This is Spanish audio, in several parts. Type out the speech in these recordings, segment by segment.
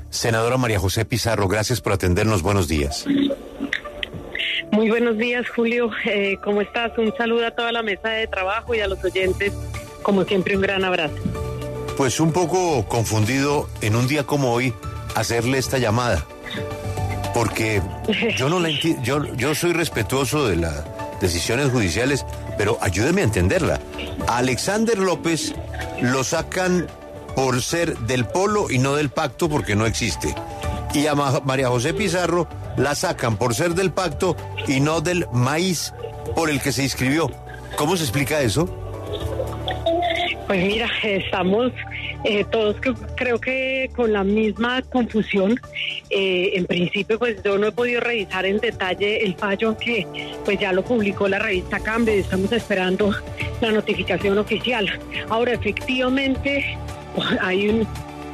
Senadora María José Pizarro, gracias por atendernos. Buenos días. Muy buenos días, Julio. ¿Cómo estás? Un saludo a toda la mesa de trabajo y a los oyentes. Como siempre, un gran abrazo. Pues un poco confundido en un día como hoy hacerle esta llamada, porque yo no la entiendo. Yo soy respetuoso de las decisiones judiciales, pero ayúdeme a entenderla. A Alexander López lo sacan por ser del polo y no del pacto porque no existe. Y a María José Pizarro la sacan por ser del pacto y no del maíz por el que se inscribió. ¿Cómo se explica eso? Pues mira, estamos todos creo que con la misma confusión. En principio, pues yo no he podido revisar en detalle el fallo que pues ya lo publicó la revista Cambio y estamos esperando la notificación oficial. Ahora, efectivamente, hay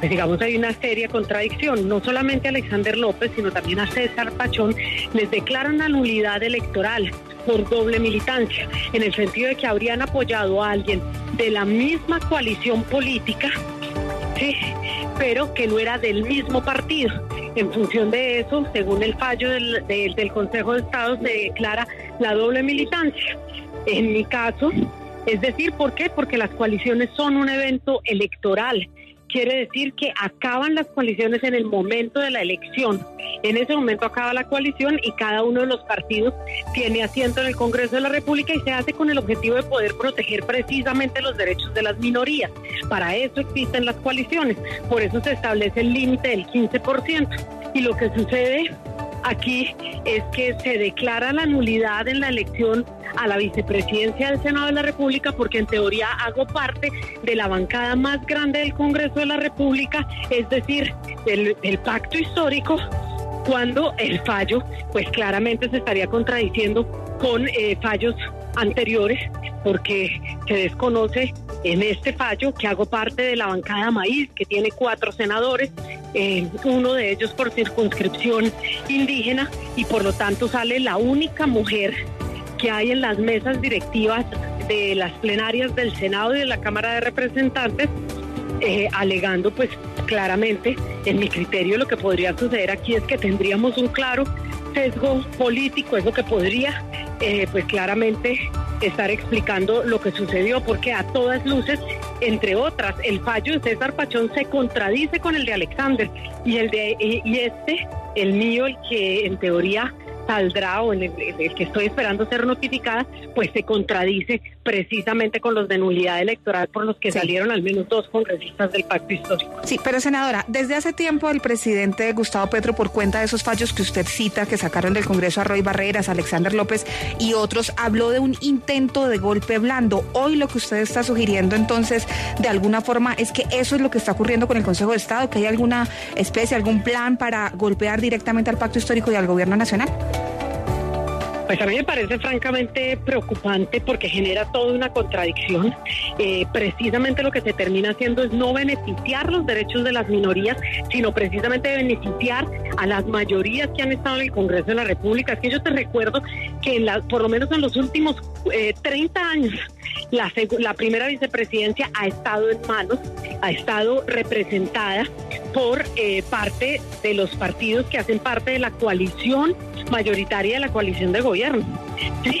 una seria contradicción. No solamente a Alexander López, sino también a César Pachón les declaran la nulidad electoral por doble militancia, en el sentido de que habrían apoyado a alguien de la misma coalición política, sí, pero que no era del mismo partido. En función de eso, según el fallo del Consejo de Estado, se declara la doble militancia. En mi caso, es decir, ¿por qué? Porque las coaliciones son un evento electoral. Quiere decir que acaban las coaliciones en el momento de la elección. En ese momento acaba la coalición y cada uno de los partidos tiene asiento en el Congreso de la República y se hace con el objetivo de poder proteger precisamente los derechos de las minorías. Para eso existen las coaliciones. Por eso se establece el límite del 15%. Y lo que sucede aquí es que se declara la nulidad en la elección a la vicepresidencia del Senado de la República, porque en teoría hago parte de la bancada más grande del Congreso de la República, es decir, del pacto histórico, cuando el fallo pues claramente se estaría contradiciendo con fallos anteriores, porque se desconoce en este fallo que hago parte de la bancada Maíz, que tiene 4 senadores, uno de ellos por circunscripción indígena, y por lo tanto sale la única mujer que hay en las mesas directivas de las plenarias del Senado y de la Cámara de Representantes, alegando pues claramente, en mi criterio, lo que podría suceder aquí es que tendríamos un claro sesgo político, es lo que podría pues claramente estar explicando lo que sucedió, porque a todas luces, entre otras, el fallo de César Pachón se contradice con el de Alexander, y el mío, el que en teoría saldrá, o en el que estoy esperando ser notificada, pues se contradice precisamente con los de nulidad electoral por los que salieron al menos 2 congresistas del pacto histórico. Sí, pero senadora, desde hace tiempo el presidente Gustavo Petro, por cuenta de esos fallos que usted cita, que sacaron del Congreso a Roy Barreras, Alexander López y otros, habló de un intento de golpe blando. Hoy lo que usted está sugiriendo entonces, de alguna forma, es que eso es lo que está ocurriendo con el Consejo de Estado, que hay alguna especie, algún plan para golpear directamente al pacto histórico y al gobierno nacional. Pues a mí me parece francamente preocupante porque genera toda una contradicción. Precisamente lo que se termina haciendo es no beneficiar los derechos de las minorías, sino precisamente beneficiar a las mayorías que han estado en el Congreso de la República. Es que yo te recuerdo que por lo menos en los últimos 30 años, la primera vicepresidencia ha estado representada por parte de los partidos que hacen parte de la coalición mayoritaria de la coalición de gobierno, ¿sí?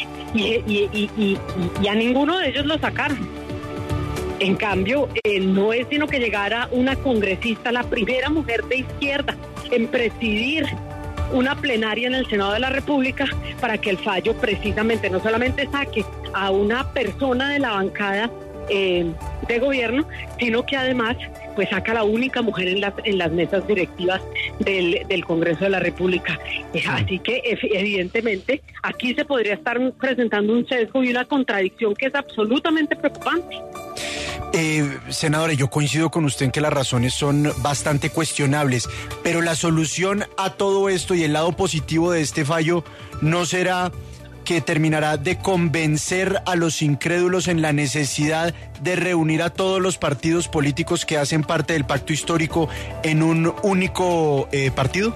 Y a ninguno de ellos lo sacaron. En cambio, no es sino que llegara una congresista, la primera mujer de izquierda en presidir una plenaria en el Senado de la República, para que el fallo precisamente no solamente saque a una persona de la bancada de gobierno, sino que además pues saca a la única mujer en las mesas directivas del Congreso de la República. Así que evidentemente aquí se podría estar presentando un sesgo y una contradicción que es absolutamente preocupante. Senadora, yo coincido con usted en que las razones son bastante cuestionables, pero la solución a todo esto y el lado positivo de este fallo no será que terminará de convencer a los incrédulos en la necesidad de reunir a todos los partidos políticos que hacen parte del pacto histórico en un único partido.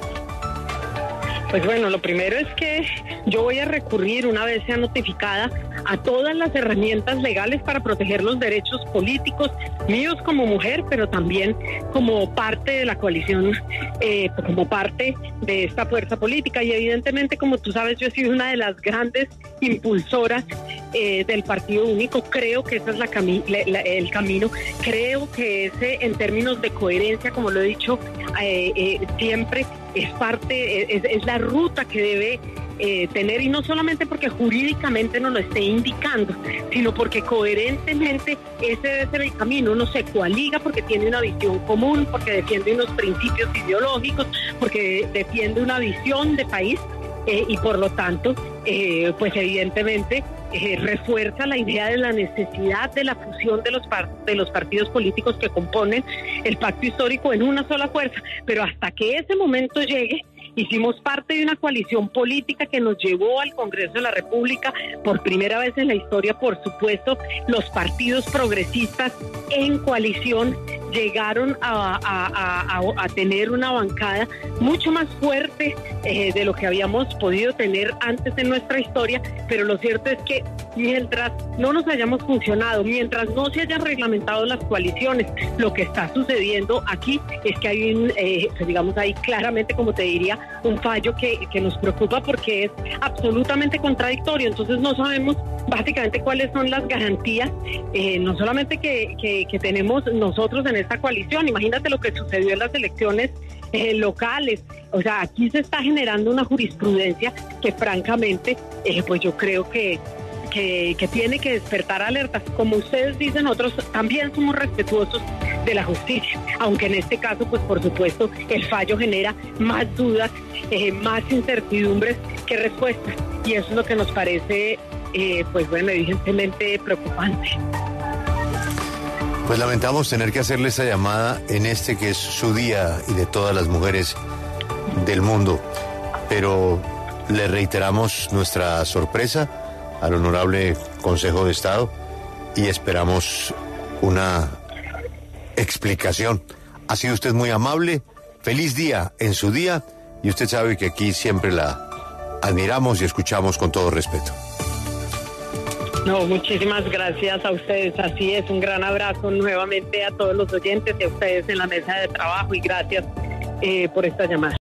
Pues bueno, lo primero es que yo voy a recurrir, una vez sea notificada, a todas las herramientas legales para proteger los derechos políticos, míos como mujer, pero también como parte de la coalición, como parte de esta fuerza política. Y evidentemente, como tú sabes, yo he sido una de las grandes impulsoras del Partido Único. Creo que ese es el camino. Creo que ese, en términos de coherencia, como lo he dicho siempre, es la ruta que debe tener, y no solamente porque jurídicamente nos lo esté indicando, sino porque coherentemente ese debe ser el camino. Uno se coaliga porque tiene una visión común, porque defiende unos principios ideológicos, porque defiende una visión de país, y por lo tanto, pues evidentemente refuerza la idea de la necesidad de la fusión de los partidos políticos que componen el pacto histórico en una sola fuerza. Pero hasta que ese momento llegue, hicimos parte de una coalición política que nos llevó al Congreso de la República. Por primera vez en la historia, por supuesto, los partidos progresistas en coalición llegaron a tener una bancada mucho más fuerte de lo que habíamos podido tener antes en nuestra historia. Pero lo cierto es que mientras no nos hayamos funcionado, mientras no se hayan reglamentado las coaliciones, lo que está sucediendo aquí es que hay digamos ahí claramente, como te diría, un fallo que nos preocupa, porque es absolutamente contradictorio. Entonces no sabemos básicamente cuáles son las garantías, no solamente que tenemos nosotros en esta coalición. Imagínate lo que sucedió en las elecciones locales. O sea, aquí se está generando una jurisprudencia que francamente, pues yo creo que tiene que despertar alertas. Como ustedes dicen, nosotros también somos respetuosos de la justicia, aunque en este caso, pues por supuesto, el fallo genera más dudas, más incertidumbres que respuestas, y eso es lo que nos parece, pues bueno, evidentemente preocupante. Pues lamentamos tener que hacerle esta llamada en este que es su día y de todas las mujeres del mundo, pero le reiteramos nuestra sorpresa al honorable Consejo de Estado y esperamos una explicación. Ha sido usted muy amable, feliz día en su día, y usted sabe que aquí siempre la admiramos y escuchamos con todo respeto. No, muchísimas gracias a ustedes. Así es, un gran abrazo nuevamente a todos los oyentes y a ustedes en la mesa de trabajo, y gracias por esta llamada.